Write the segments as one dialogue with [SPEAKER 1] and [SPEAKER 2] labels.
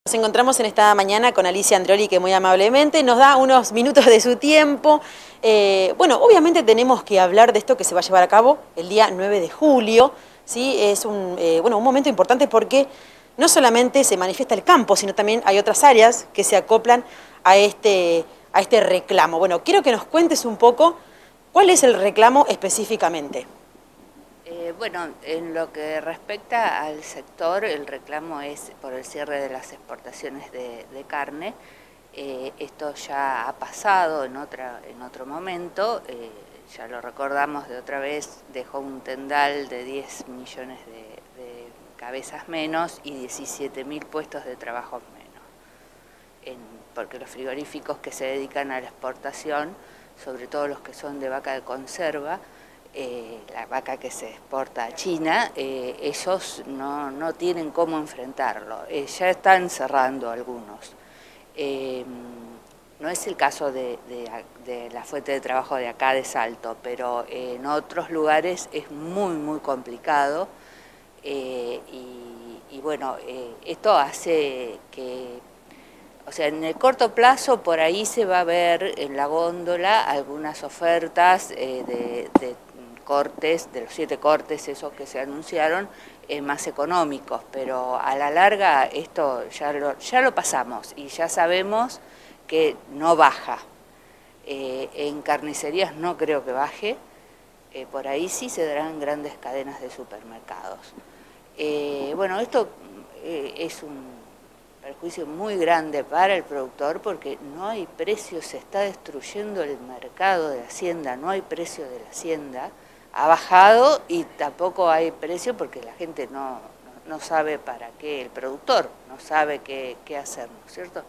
[SPEAKER 1] Nos encontramos en esta mañana con Alicia Andreoli, que muy amablemente nos da unos minutos de su tiempo. Bueno, obviamente tenemos que hablar de esto que se va a llevar a cabo el día 9 de julio. ¿Sí? Es un momento importante porque no solamente se manifiesta el campo, sino también hay otras áreas que se acoplan a este reclamo. Bueno, quiero que nos cuentes un poco cuál es el reclamo específicamente.
[SPEAKER 2] Bueno, en lo que respecta al sector, el reclamo es por el cierre de las exportaciones de carne. Esto ya ha pasado en otro momento, ya lo recordamos de otra vez, dejó un tendal de 10 millones de cabezas menos y 17.000 puestos de trabajo menos. Porque los frigoríficos que se dedican a la exportación, sobre todo los que son de vaca de conserva, la vaca que se exporta a China, ellos no tienen cómo enfrentarlo. Ya están cerrando algunos. No es el caso de la fuente de trabajo de acá de Salto, pero en otros lugares es muy complicado. Y bueno, esto hace que, o sea, en el corto plazo por ahí se va a ver en la góndola algunas ofertas de cortes, de los 7 cortes esos que se anunciaron, más económicos, pero a la larga esto ya lo pasamos y ya sabemos que no baja. En carnicerías no creo que baje, por ahí sí se darán grandes cadenas de supermercados. Bueno, esto es un perjuicio muy grande para el productor porque no hay precio, se está destruyendo el mercado de Hacienda, no hay precio de la Hacienda, ha bajado y tampoco hay precio porque la gente no sabe para qué, el productor no sabe qué hacer, ¿no es cierto?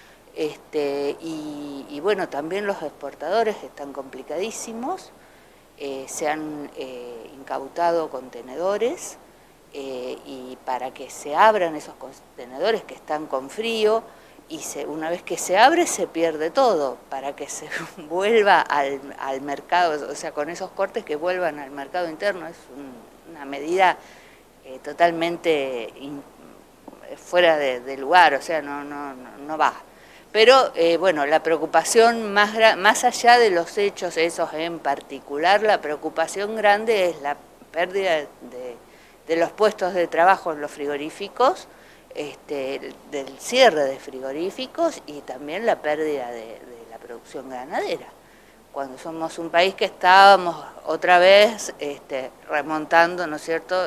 [SPEAKER 2] Y bueno, también los exportadores están complicadísimos, se han incautado contenedores, y para que se abran esos contenedores que están con frío, y una vez que se abre se pierde todo, para que se vuelva al mercado, o sea, con esos cortes que vuelvan al mercado interno, es una medida totalmente fuera de lugar, o sea, no va. Pero bueno, la preocupación más allá de los hechos esos en particular, la preocupación grande es la pérdida de los puestos de trabajo en los frigoríficos, del cierre de frigoríficos y también la pérdida de la producción ganadera. Cuando somos un país que estábamos otra vez remontando, ¿no es cierto?,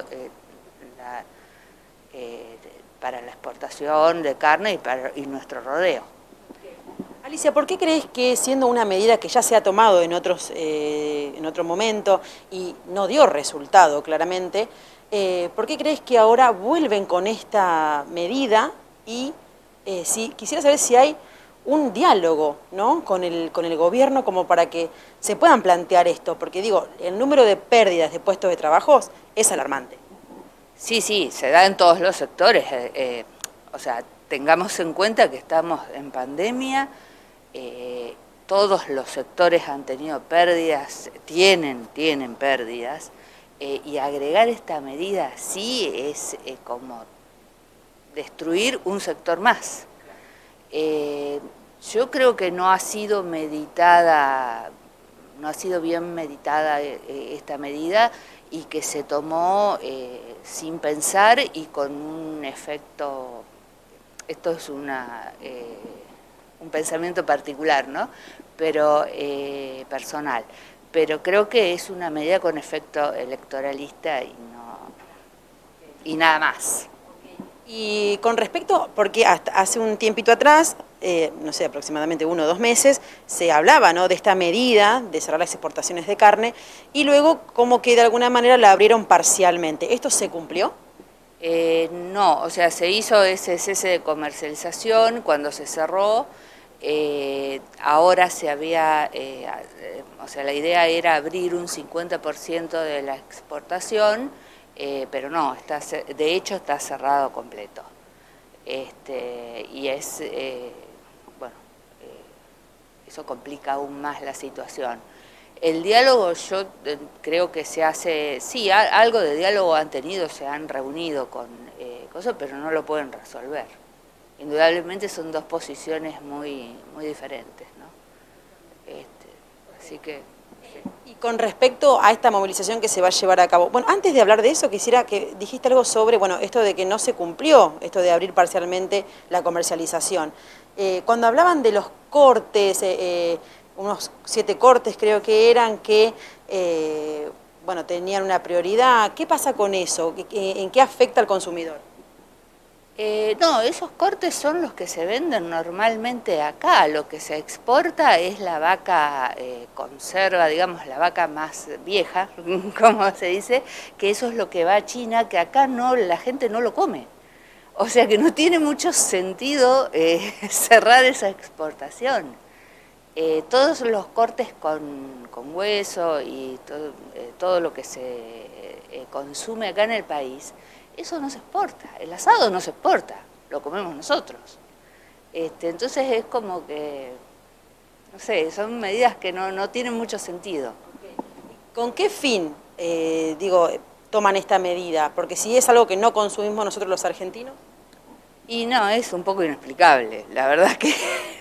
[SPEAKER 2] para la exportación de carne y nuestro rodeo.
[SPEAKER 1] Alicia, ¿por qué crees que siendo una medida que ya se ha tomado en otro momento y no dio resultado claramente, ¿por qué crees que ahora vuelven con esta medida? Y quisiera saber si hay un diálogo, ¿no?, con el gobierno como para que se puedan plantear esto, porque digo, el número de pérdidas de puestos de trabajo es alarmante.
[SPEAKER 2] Sí, se da en todos los sectores, o sea, tengamos en cuenta que estamos en pandemia, todos los sectores han tenido pérdidas, tienen pérdidas, y agregar esta medida sí es como destruir un sector más. Yo creo que no ha sido meditada, no ha sido bien meditada esta medida y que se tomó sin pensar y con un efecto, esto es un pensamiento particular, ¿no?, pero personal, pero creo que es una medida con efecto electoralista y nada más.
[SPEAKER 1] Y con respecto, porque hasta hace un tiempito atrás, no sé, aproximadamente 1 o 2 meses, se hablaba, ¿no?, de esta medida de cerrar las exportaciones de carne y luego como que de alguna manera la abrieron parcialmente. ¿Esto se cumplió?
[SPEAKER 2] No, o sea, se hizo ese cese de comercialización cuando se cerró. Ahora se había, o sea, la idea era abrir un 50% de la exportación, pero no, de hecho está cerrado completo. Y bueno, eso complica aún más la situación. El diálogo yo creo que se hace, sí, algo de diálogo han tenido, se han reunido con cosas, pero no lo pueden resolver. indudablemente son dos posiciones muy diferentes, ¿no? Así que...
[SPEAKER 1] Y con respecto a esta movilización que se va a llevar a cabo, bueno, antes de hablar de eso, quisiera que dijiste algo sobre, bueno, esto de que no se cumplió, esto de abrir parcialmente la comercialización. Cuando hablaban de los cortes, unos 7 cortes creo que eran, que, bueno, tenían una prioridad, ¿qué pasa con eso? ¿En qué afecta al consumidor?
[SPEAKER 2] No, esos cortes son los que se venden normalmente acá. Lo que se exporta es la vaca conserva, digamos, la vaca más vieja, como se dice, que eso es lo que va a China, que acá no, la gente no lo come. O sea que no tiene mucho sentido cerrar esa exportación. Todos los cortes con hueso y todo lo que se consume acá en el país, eso no se exporta. El asado no se exporta, lo comemos nosotros. Entonces es como que, no sé, son medidas que no tienen mucho sentido.
[SPEAKER 1] ¿Con qué fin, toman esta medida? Porque si es algo que no consumimos nosotros los argentinos.
[SPEAKER 2] Y no, es un poco inexplicable, la verdad que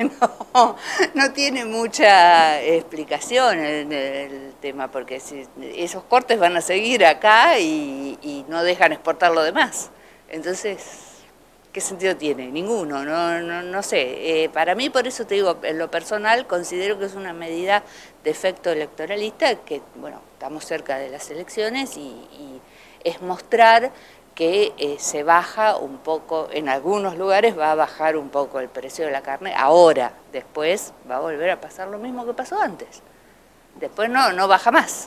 [SPEAKER 2] no tiene mucha explicación el tema, porque si esos cortes van a seguir acá y no dejan exportar lo demás. Entonces, ¿qué sentido tiene? Ninguno, no sé. Para mí, por eso te digo, en lo personal, considero que es una medida de efecto electoralista, que, bueno, estamos cerca de las elecciones y es mostrar que se baja un poco, en algunos lugares va a bajar un poco el precio de la carne, ahora, después va a volver a pasar lo mismo que pasó antes, después no baja más.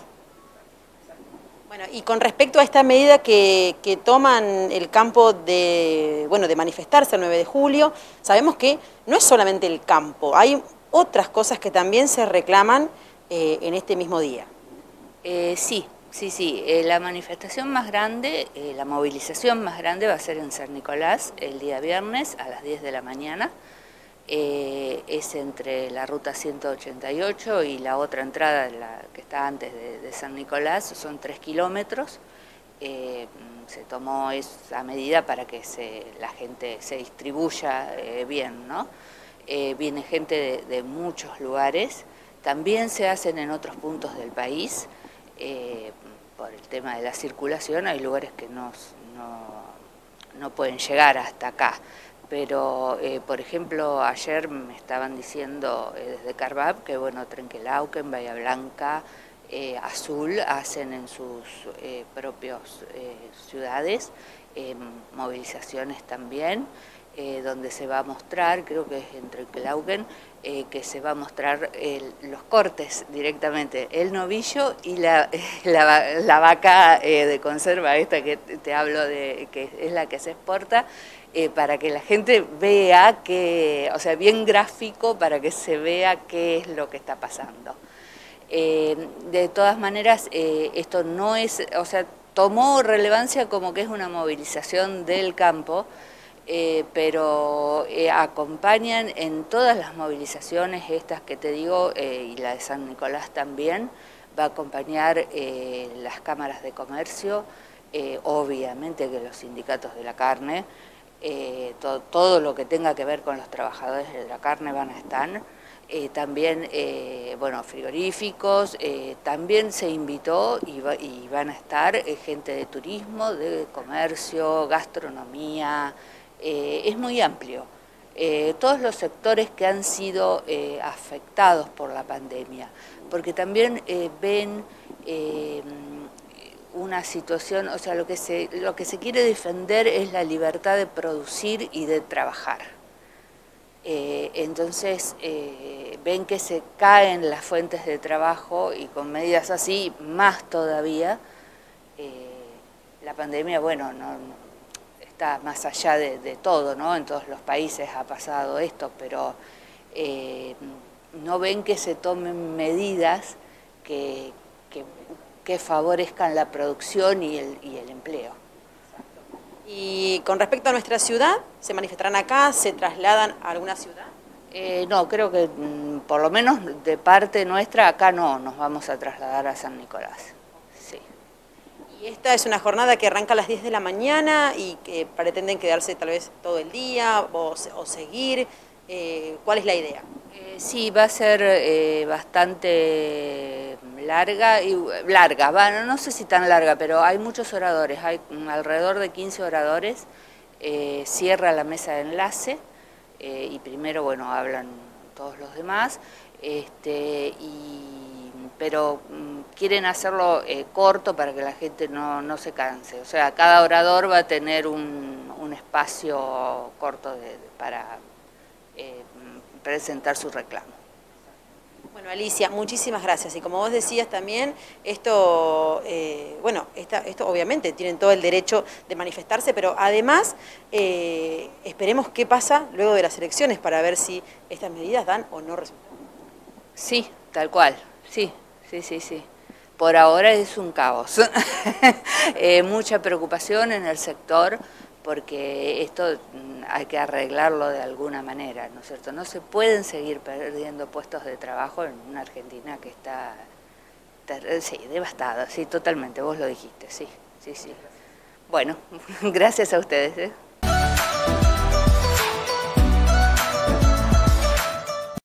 [SPEAKER 1] Bueno, y con respecto a esta medida que toman el campo de manifestarse el 9 de julio, sabemos que no es solamente el campo, hay otras cosas que también se reclaman en este mismo día.
[SPEAKER 2] Sí. La manifestación más grande, la movilización más grande va a ser en San Nicolás el día viernes a las 10 de la mañana. Es entre la ruta 188 y la otra entrada, la que está antes de San Nicolás, son 3 kilómetros. Se tomó esa medida para que la gente se distribuya bien, ¿no? Viene gente de muchos lugares, también se hacen en otros puntos del país. Por el tema de la circulación hay lugares que no pueden llegar hasta acá, pero por ejemplo ayer me estaban diciendo desde Carvab que bueno, Trenquelauquen, Bahía Blanca, Azul hacen en sus propias ciudades movilizaciones también, donde se va a mostrar, creo que es en Trenquelauquen, que se va a mostrar los cortes directamente, el novillo y la vaca de conserva, esta que te hablo de, que es la que se exporta, para que la gente vea que, o sea, bien gráfico, para que se vea qué es lo que está pasando. De todas maneras, esto no es, o sea, tomó relevancia como que es una movilización del campo, pero acompañan en todas las movilizaciones estas que te digo, y la de San Nicolás también, va a acompañar las cámaras de comercio, obviamente que los sindicatos de la carne, todo lo que tenga que ver con los trabajadores de la carne van a estar, también, bueno, frigoríficos, también se invitó y van a estar gente de turismo, de comercio, gastronomía. Es muy amplio. Todos los sectores que han sido afectados por la pandemia, porque también ven una situación, o sea, lo que se quiere defender es la libertad de producir y de trabajar. Entonces ven que se caen las fuentes de trabajo y con medidas así, más todavía, la pandemia, bueno, está más allá de todo, ¿no? En todos los países ha pasado esto, pero no ven que se tomen medidas que favorezcan la producción y el empleo.
[SPEAKER 1] Y con respecto a nuestra ciudad, ¿se manifestarán acá? ¿Se trasladan a alguna ciudad?
[SPEAKER 2] No, creo que por lo menos de parte nuestra acá no, nos vamos a trasladar a San Nicolás. Sí.
[SPEAKER 1] Y Esta es una jornada que arranca a las 10 de la mañana y que pretenden quedarse tal vez todo el día o seguir. ¿Cuál es la idea?
[SPEAKER 2] Sí, va a ser bastante larga, bueno, no sé si tan larga, pero hay muchos oradores, hay alrededor de 15 oradores, cierra la mesa de enlace y primero, bueno, hablan todos los demás, pero quieren hacerlo corto para que la gente no se canse, o sea, cada orador va a tener un espacio corto para presentar su reclamo.
[SPEAKER 1] Bueno, Alicia, muchísimas gracias. Y como vos decías también, esto, esto obviamente tienen todo el derecho de manifestarse, pero además esperemos qué pasa luego de las elecciones para ver si estas medidas dan o no resultado.
[SPEAKER 2] Sí, tal cual, sí. Por ahora es un caos. Mucha preocupación en el sector porque esto hay que arreglarlo de alguna manera, ¿no es cierto? No se pueden seguir perdiendo puestos de trabajo en una Argentina que está devastada, sí, totalmente, vos lo dijiste, sí. Bueno, gracias a ustedes.